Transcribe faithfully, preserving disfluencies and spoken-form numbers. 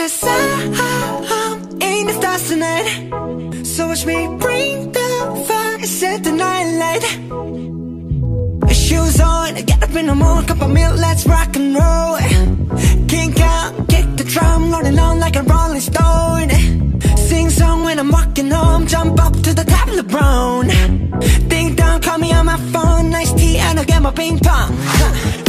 Cause I'm in the stars tonight. So watch me bring the fire, set the night light. Shoes on, get up in the morning, cup of milk, let's rock and roll. Kink out, kick the drum, rolling on like a rolling stone. Sing song when I'm walking home, jump up to the top of the brown. Ding dong, call me on my phone, nice tea and I'll get my ping pong.